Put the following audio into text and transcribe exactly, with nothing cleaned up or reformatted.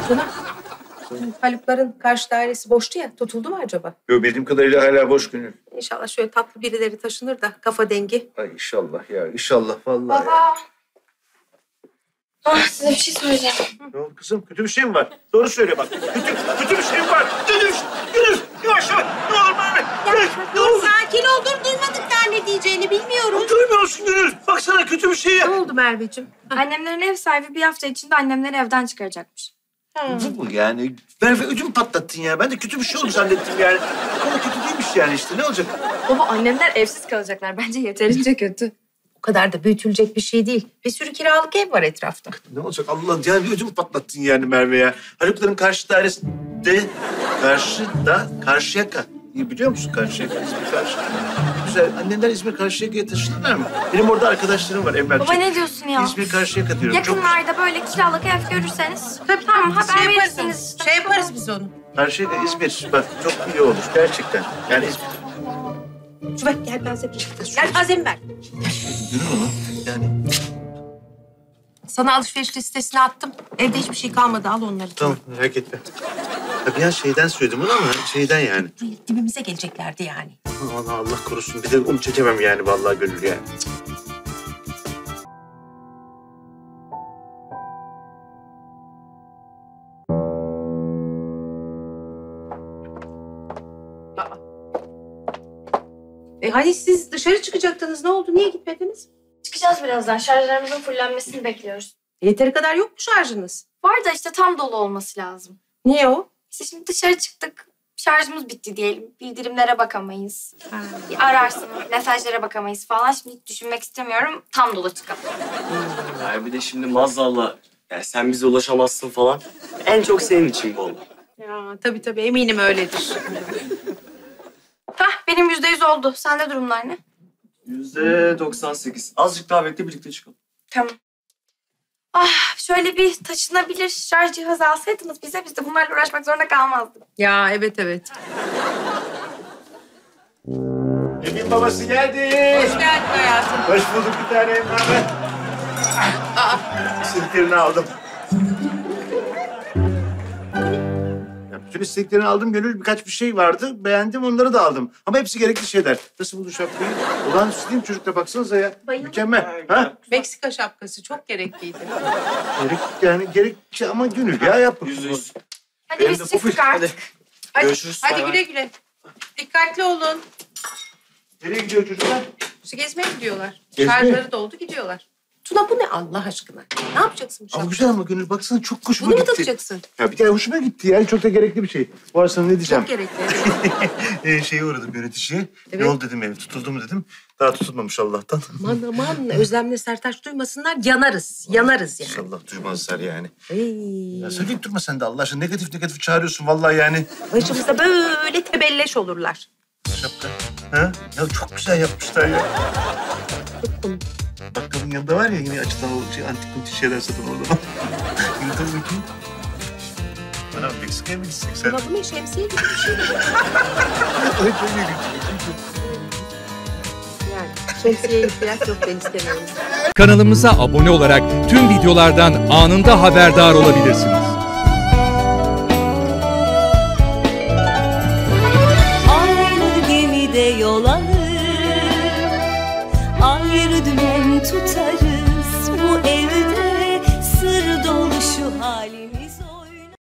Tuna, Halukların karşı dairesi boştu ya, tutuldu mu acaba? Yok, bildiğim kadarıyla hala boş Gönül. İnşallah şöyle tatlı birileri taşınır da kafa dengi. Ay inşallah ya, inşallah vallahi. Baba. Ah, size bir şey söyleyeceğim. Ne oldu kızım? Kötü bir şey mi var? Doğru söyle bak. Kötü, kötü bir şey mi var? Gönül, Gönül. Yavaş yavaş. Ne olur böyle. Ya, dur sakin ol, dur. Duymadık daha ne diyeceğini, bilmiyorum. Duymuyorsun Gönül. Baksana kötü bir şey ya. Ne oldu Merveciğim? Annemlerin ev sahibi bir hafta içinde annemleri evden çıkaracakmış. Bu mu yani? Merve ödüm patlattın ya. Ben de kötü bir şey oldu zannettim yani. Ama kötü değilmiş yani işte. Ne olacak? Baba annemler evsiz kalacaklar. Bence yeterince kötü. O kadar da büyütülecek bir şey değil. Bir sürü kiralık ev var etrafta. Ne olacak Allah? Yani ödüm patlattın yani Merve ya. Halukların karşı dairesi de karşıda Karşıyaka. Biliyor musun Karşıyaka? İzmir Karşıyaka. Güzel. Annemler İzmir Karşıyaka'ya taşındılar mı? Benim orada arkadaşlarım var emlakçı. Baba ne diyorsun ya? İzmir Karşıyaka diyorum. Yakınlarda böyle kiralık ev görürseniz. Tabii tamam haber şey verirsiniz. Işte. Şey yaparız biz onu. Karşıyaka, İzmir. Bak çok iyi olur gerçekten. Yani İzmir. Şu bak gel taze bir Gel tazemi ver. Görün onu. Yani. Sana alışveriş listesini attım. Evde hiçbir şey kalmadı. Al onları. Tamam merak etme. Ya bir an şeyden söyledim onu ama şeyden yani. Dibimize geleceklerdi yani. Allah Allah korusun. Bir de onu çekemem yani vallahi Gönül yani. E hadi siz dışarı çıkacaktınız. Ne oldu? Niye gitmediniz? Çıkacağız birazdan. Şarjlarımızın fullenmesini bekliyoruz. Yeteri kadar yok mu şarjınız? Var da işte tam dolu olması lazım. Niye o? İşte şimdi dışarı çıktık. Şarjımız bitti diyelim. Bildirimlere bakamayız. Ha. Bir ararsın, mesajlara bakamayız falan. Şimdi hiç düşünmek istemiyorum. Tam dolu çıkalım. Yani bir de şimdi maazallah yani sen bize ulaşamazsın falan. En çok senin için bu olur. Ya tabii tabii eminim öyledir. Hah benim yüzde yüz oldu. Sende durumlar ne? Yüzde doksan sekiz. Azıcık daha bekle birlikte çıkalım. Tamam. Ah şöyle bir taşınabilir şarj cihazı alsaydınız bize biz de bunlarla uğraşmak zorunda kalmazdık. Ya evet evet. Emin babası geldi. Hoş geldin hayatım. Hoş bulduk bir tane Emrah'ım. Aa. İstediklerini aldım. Ya bütün istediklerini aldım Gönül. Birkaç bir şey vardı. Beğendim onları da aldım. Ama hepsi gerekli şeyler. Nasıl buldun şapkayı? Ulan üstündeyim çocukla baksanıza ya. Bayıldım. Mükemmel. Ha? Meksika şapkası çok gerekliydi. Gerek yani gerek ama Gönül ya yap. Yüz yüz. Hadi Benim biz de çıktık pofik. artık. Hadi, Görüşürüz. hadi Bay bay. güle güle. Dikkatli olun. Nereye gidiyor çocuklar? İşte gezmeye gidiyorlar. Gezmeye? Şarjları doldu gidiyorlar. Tuna bu ne Allah aşkına? Ne yapacaksın bu Ama şapkayı? güzel ama Gönül baksana çok hoşuma Bunu mu gitti. takacaksın? Ya bir kere hoşuma gitti yani çok da gerekli bir şey. Bu arada sana ne diyeceğim? Çok gerekli. Evet. ee, şeye uğradım yöneticiye. Evet. Ne oldu dedim ev tutuldu mu dedim. Daha tutulmamış Allah'tan. Aman aman Özlem'le Sertaç duymasınlar yanarız. Yanarız yani. İnşallah duymazlar yani. Ey. Ya söyleyip durma sen de Allah aşkına. Negatif negatif çağırıyorsun vallahi yani. Başımızda böyle tebelleş olurlar. Şapka. Ha? Ya çok güzel yapmışlar ya. Bakkalın yanında var ya yine açılan o şey, antik kuntik şeyler satan orada. Yine tabii bakayım. Bana Meksika'ya mı gitsek sen? Ama bu ne şemsiye gibi bir şey. Ay çok iyi Yani şemsiyeye ihtiyaç yok ben istemiyorum. Kanalımıza abone olarak tüm videolardan anında haberdar olabilirsiniz. Aynı gemide yol alır, ayrı dümen tutar.